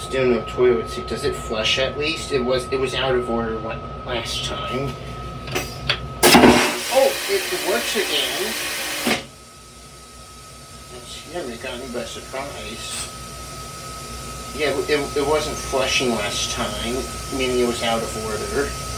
Still no toilet seat. Does it flush at least? It was out of order last time. Oh, it works again. She never got me by surprise. Yeah, it wasn't flushing last time, meaning it was out of order.